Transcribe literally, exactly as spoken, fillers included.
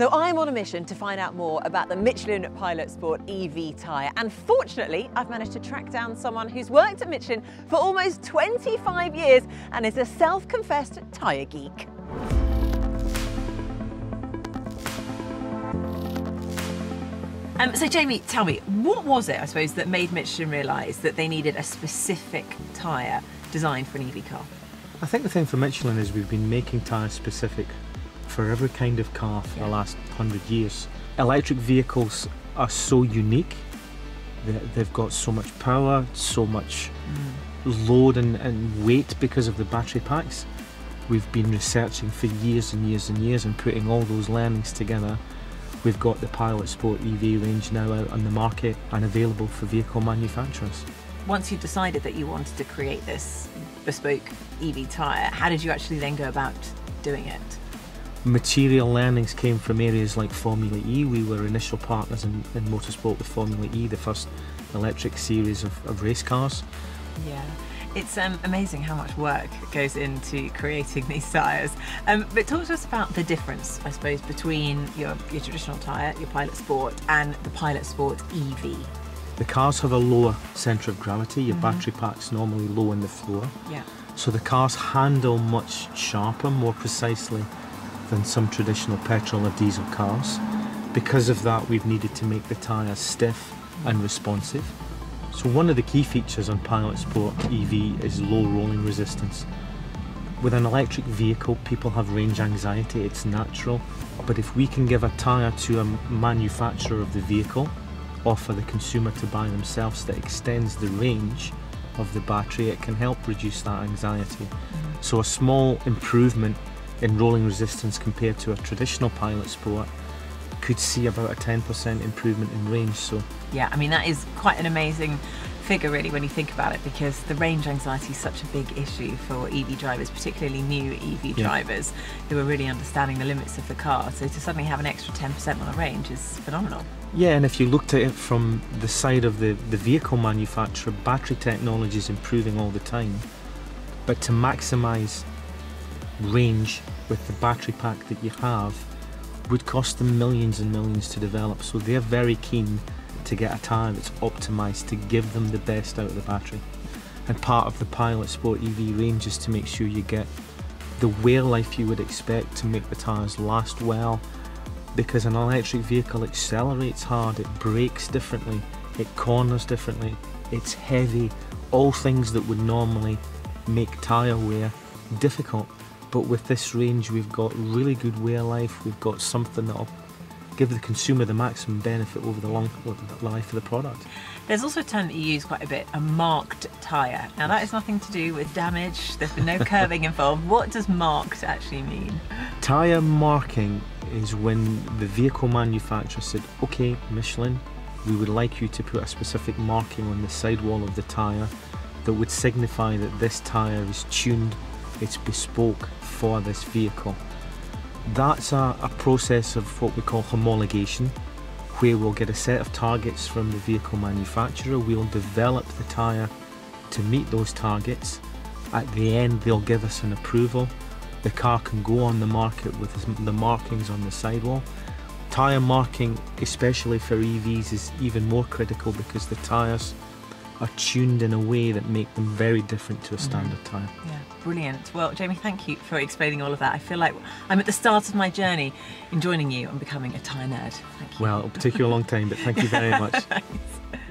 So I'm on a mission to find out more about the Michelin Pilot Sport E V tyre, and fortunately I've managed to track down someone who's worked at Michelin for almost twenty-five years and is a self-confessed tyre geek. Um, so Jamie, tell me, what was it, I suppose, that made Michelin realise that they needed a specific tyre designed for an E V car? I think the thing for Michelin is we've been making tyres specific for every kind of car for yeah. the last hundred years. Electric vehicles are so unique. They've got so much power, so much mm. load and, and weight because of the battery packs. We've been researching for years and years and years and putting all those learnings together. We've got the Pilot Sport E V range now out on the market and available for vehicle manufacturers. Once you decided that you wanted to create this bespoke E V tyre, how did you actually then go about doing it? Material learnings came from areas like Formula E. We were initial partners in, in motorsport with Formula E, the first electric series of, of race cars. Yeah. It's um, amazing how much work goes into creating these tyres. Um, but talk to us about the difference, I suppose, between your, your traditional tyre, your Pilot Sport, and the Pilot Sport E V. The cars have a lower centre of gravity. Your mm-hmm. battery pack's normally low in the floor. Yeah. So the cars handle much sharper, more precisely than some traditional petrol or diesel cars. Because of that, we've needed to make the tyres stiff and responsive. So one of the key features on Pilot Sport E V is low rolling resistance. With an electric vehicle, people have range anxiety, it's natural. But if we can give a tyre to a manufacturer of the vehicle, or for the consumer to buy themselves, that extends the range of the battery, it can help reduce that anxiety. Mm-hmm. So a small improvement in rolling resistance compared to a traditional Pilot Sport could see about a ten percent improvement in range. So yeah, I mean, that is quite an amazing figure really when you think about it, because the range anxiety is such a big issue for E V drivers, particularly new E V yeah. drivers who are really understanding the limits of the car. So to suddenly have an extra ten percent on a range is phenomenal. Yeah, and if you looked at it from the side of the, the vehicle manufacturer, battery technology is improving all the time. But to maximise range with the battery pack that you have would cost them millions and millions to develop. So they're very keen to get a tyre that's optimised to give them the best out of the battery. And part of the Pilot Sport E V range is to make sure you get the wear life you would expect to make the tyres last well, because an electric vehicle accelerates hard, it brakes differently, it corners differently, it's heavy, all things that would normally make tyre wear difficult. But with this range, we've got really good wear life, we've got something that'll give the consumer the maximum benefit over the long life of the product. There's also a term that you use quite a bit, a marked tyre. Now that has nothing to do with damage, there's been no curving involved. What does marked actually mean? Tyre marking is when the vehicle manufacturer said, okay, Michelin, we would like you to put a specific marking on the sidewall of the tyre that would signify that this tyre is tuned, it's bespoke for this vehicle. That's a, a process of what we call homologation, where we'll get a set of targets from the vehicle manufacturer, we'll develop the tyre to meet those targets. At the end, they'll give us an approval. The car can go on the market with the markings on the sidewall. Tyre marking, especially for E Vs, is even more critical because the tyres are tuned in a way that make them very different to a standard mm. tyre. Yeah, brilliant. Well, Jamie, thank you for explaining all of that. I feel like I'm at the start of my journey in joining you and becoming a tyre nerd. Thank you. Well, it'll take you a long time, but thank you very much. Thanks.